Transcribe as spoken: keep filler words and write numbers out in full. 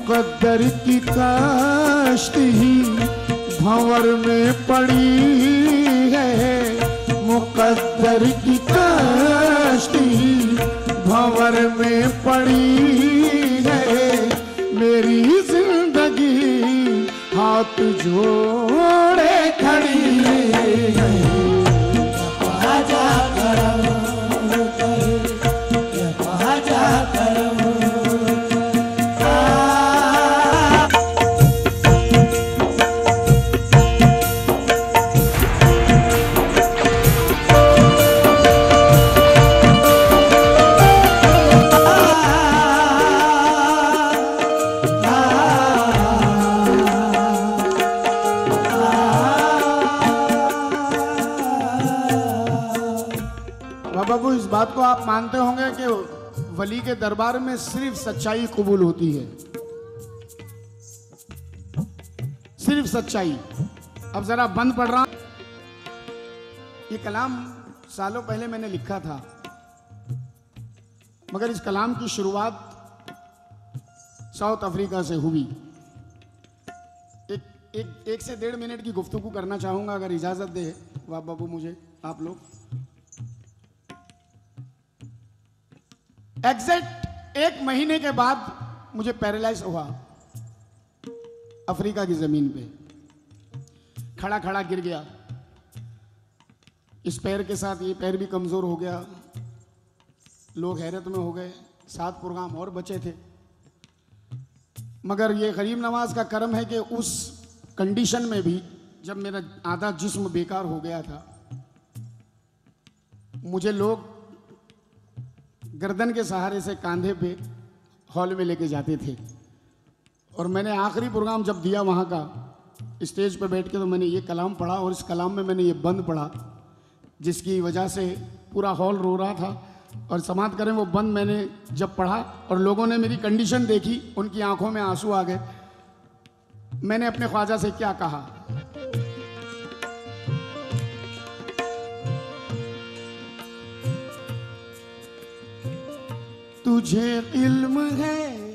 मुकद्दर की कश्ती भंवर में पड़ी है, मुकद्दर की कश्ती भंवर में पड़ी है। मेरी जिंदगी हाथ जोड़े खड़ी है। आजा करम कर, आजा करम। बाबू, इस बात को आप मानते होंगे कि वली के दरबार में सिर्फ सच्चाई कबूल होती है, सिर्फ सच्चाई। अब जरा बंद पढ़ रहा। ये कलाम सालों पहले मैंने लिखा था, मगर इस कलाम की शुरुआत साउथ अफ्रीका से हुई। एक एक एक से डेढ़ मिनट की गुफ्तगू करना चाहूंगा, अगर इजाजत दे वाह बाबू मुझे आप लोग। एग्जैक्ट एक महीने के बाद मुझे पैरालाइज हुआ अफ्रीका की जमीन पे, खड़ा खड़ा गिर गया। इस पैर के साथ ये पैर भी कमजोर हो गया। लोग हैरत में हो गए। सात प्रोग्राम और बचे थे, मगर ये गरीब नवाज का करम है कि उस कंडीशन में भी, जब मेरा आधा जिस्म बेकार हो गया था, मुझे लोग गर्दन के सहारे से कांधे पे हॉल में लेके जाते थे। और मैंने आखिरी प्रोग्राम जब दिया वहाँ का, स्टेज पे बैठ के, तो मैंने ये कलाम पढ़ा, और इस कलाम में मैंने ये बंद पढ़ा, जिसकी वजह से पूरा हॉल रो रहा था। और समाप्त करें, वो बंद मैंने जब पढ़ा और लोगों ने मेरी कंडीशन देखी, उनकी आंखों में आंसू आ गए। मैंने अपने ख्वाजा से क्या कहा, तुझे इल्म है